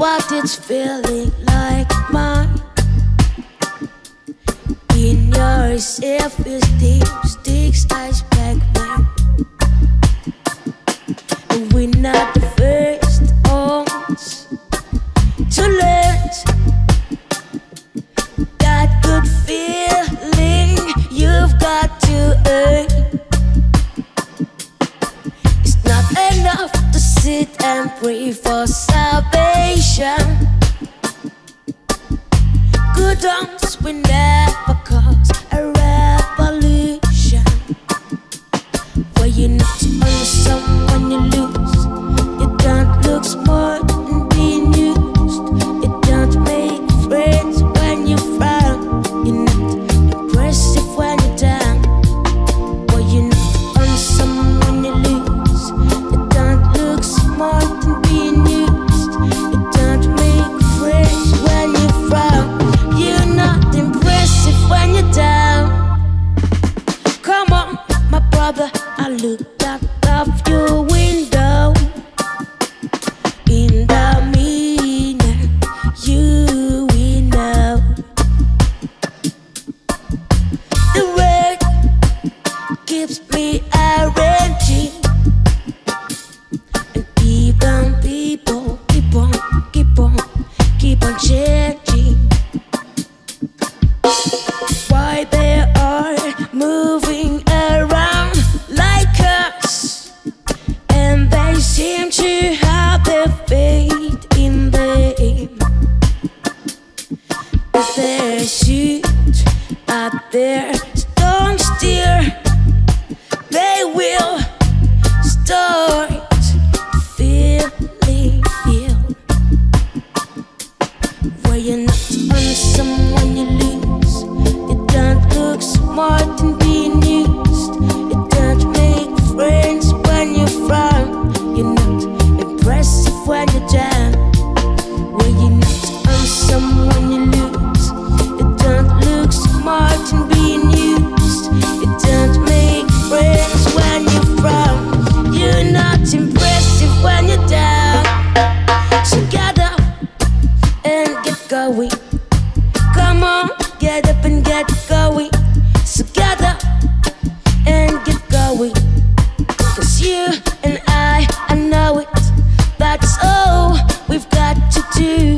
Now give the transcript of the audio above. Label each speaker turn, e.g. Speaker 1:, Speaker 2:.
Speaker 1: what it's feeling like mine. In your self-esteem sticks ice back man. We're not the first ones to learn that good feeling you've got to earn. It's not enough to sit and pray for salvation. Good ones will never cause a revolution. Where you're not on someone you lose. You don't look smart and being used. You don't make friends when you frown. You're not impressive when you're down. Where you're not on someone you lose. You don't look smart and being used. You don't make friends when you frown. You're not impressive when you're down. Come on, my brother, I looked out of your window. In the meaning, you will know. The word keeps me arranging, and even people keep on changing. Why they are moving around like us, and they seem to have their faith in them. If their shoot out there don't steer, they will start feeling ill. Where you're not on someone you lose. You don't look smart and being used. You don't make friends when you frown. You're not impressive when you're down. Where you're not on someone you lose. You don't look smart and being used. You don't make friends when you frown. You're not impressive when you're down. So get up and get going. Come on, get up and get going. So get up and get going. 'Cause you and I know it. That's all we've got to do.